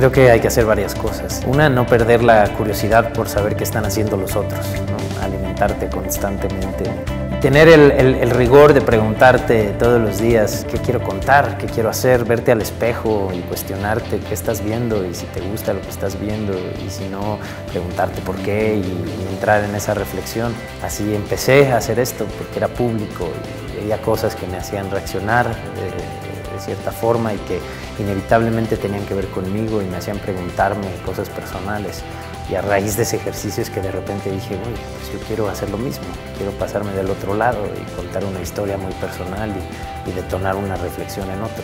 Creo que hay que hacer varias cosas. Una, no perder la curiosidad por saber qué están haciendo los otros, ¿no? Alimentarte constantemente. Tener el rigor de preguntarte todos los días qué quiero contar, qué quiero hacer, verte al espejo y cuestionarte qué estás viendo y si te gusta lo que estás viendo y si no, preguntarte por qué y entrar en esa reflexión. Así empecé a hacer esto porque era público y veía cosas que me hacían reaccionar de cierta forma y que inevitablemente tenían que ver conmigo y me hacían preguntarme cosas personales. Y a raíz de ese ejercicio es que de repente dije, uy, pues yo quiero hacer lo mismo, quiero pasarme del otro lado y contar una historia muy personal y detonar una reflexión en otros.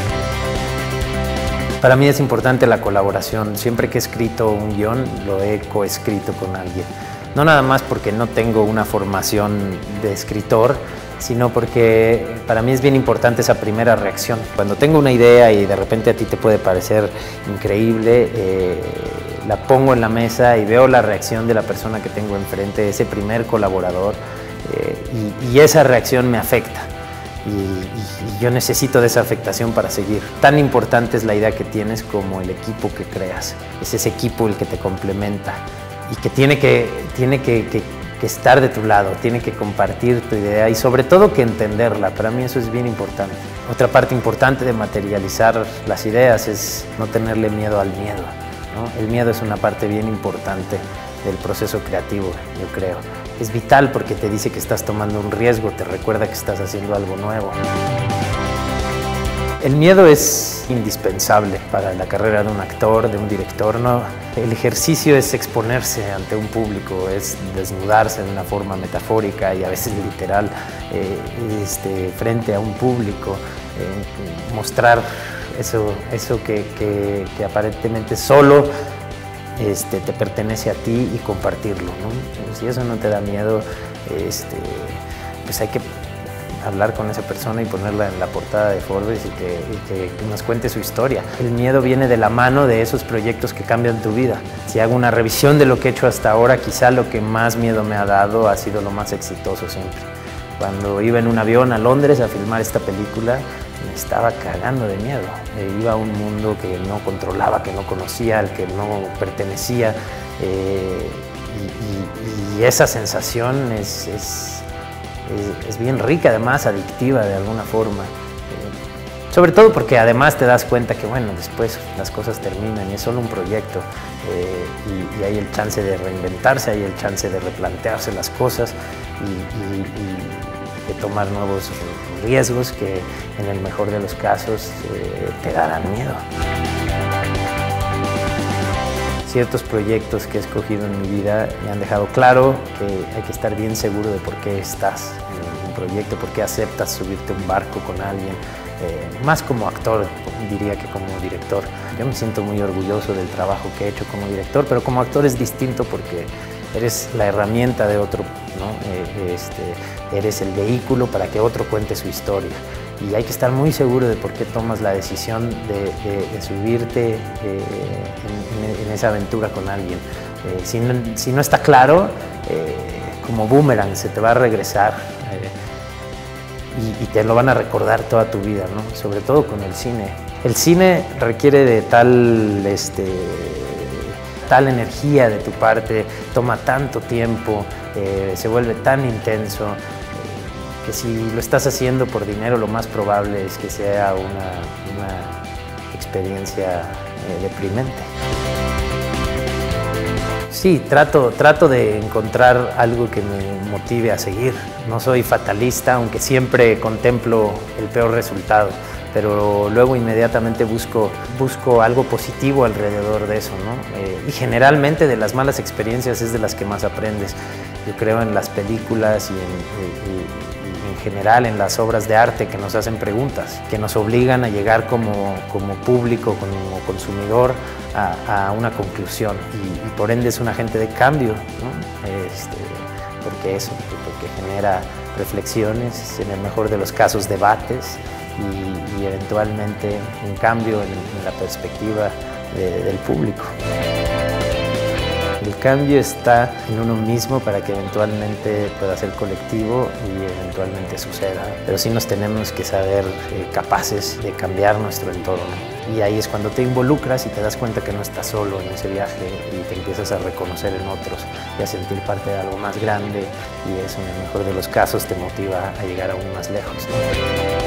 Para mí es importante la colaboración. Siempre que he escrito un guión, lo he coescrito con alguien. No nada más porque no tengo una formación de escritor, sino porque para mí es bien importante esa primera reacción. Cuando tengo una idea y de repente a ti te puede parecer increíble, la pongo en la mesa y veo la reacción de la persona que tengo enfrente, ese primer colaborador, y esa reacción me afecta. Y yo necesito de esa afectación para seguir. Tan importante es la idea que tienes como el equipo que creas. Es ese equipo el que te complementa y que tiene que estar de tu lado, tiene que compartir tu idea y sobre todo que entenderla. Para mí eso es bien importante. Otra parte importante de materializar las ideas es no tenerle miedo al miedo, ¿no? El miedo es una parte bien importante del proceso creativo, yo creo. Es vital porque te dice que estás tomando un riesgo, te recuerda que estás haciendo algo nuevo. El miedo es indispensable para la carrera de un actor, de un director, ¿no? El ejercicio es exponerse ante un público, es desnudarse de una forma metafórica y a veces literal frente a un público, mostrar eso que aparentemente solo te pertenece a ti y compartirlo, ¿no? Si eso no te da miedo, pues hay que hablar con esa persona y ponerla en la portada de Forbes y que nos cuente su historia. El miedo viene de la mano de esos proyectos que cambian tu vida. Si hago una revisión de lo que he hecho hasta ahora, quizá lo que más miedo me ha dado ha sido lo más exitoso siempre. Cuando iba en un avión a Londres a filmar esta película, me estaba cagando de miedo. Iba a un mundo que no controlaba, que no conocía, al que no pertenecía. Y esa sensación es bien rica, además adictiva de alguna forma. Sobre todo porque además te das cuenta que, bueno, después las cosas terminan y es solo un proyecto y hay el chance de reinventarse, hay el chance de replantearse las cosas y de tomar nuevos riesgos que en el mejor de los casos te darán miedo. Ciertos proyectos que he escogido en mi vida me han dejado claro que hay que estar bien seguro de por qué estás en un proyecto, por qué aceptas subirte a un barco con alguien, más como actor, diría que como director. Yo me siento muy orgulloso del trabajo que he hecho como director, pero como actor es distinto porque eres la herramienta de otro, ¿no? Eres el vehículo para que otro cuente su historia. Y hay que estar muy seguro de por qué tomas la decisión de subirte en esa aventura con alguien. Si no está claro, como boomerang se te va a regresar y te lo van a recordar toda tu vida, ¿no? Sobre todo con el cine. El cine requiere de tal energía de tu parte, toma tanto tiempo, se vuelve tan intenso, que si lo estás haciendo por dinero, lo más probable es que sea una experiencia deprimente. Sí, trato de encontrar algo que me motive a seguir. No soy fatalista, aunque siempre contemplo el peor resultado, pero luego inmediatamente busco algo positivo alrededor de eso, ¿no? Y generalmente de las malas experiencias es de las que más aprendes. Yo creo en las películas y en general en las obras de arte que nos hacen preguntas, que nos obligan a llegar como público, como consumidor, a una conclusión y por ende es un agente de cambio, ¿no? Porque genera reflexiones, en el mejor de los casos debates y eventualmente un cambio en la perspectiva del público. El cambio está en uno mismo para que eventualmente pueda ser colectivo y eventualmente suceda. Pero sí nos tenemos que saber capaces de cambiar nuestro entorno. Y ahí es cuando te involucras y te das cuenta que no estás solo en ese viaje y te empiezas a reconocer en otros y a sentir parte de algo más grande, y eso en el mejor de los casos te motiva a llegar aún más lejos, ¿no?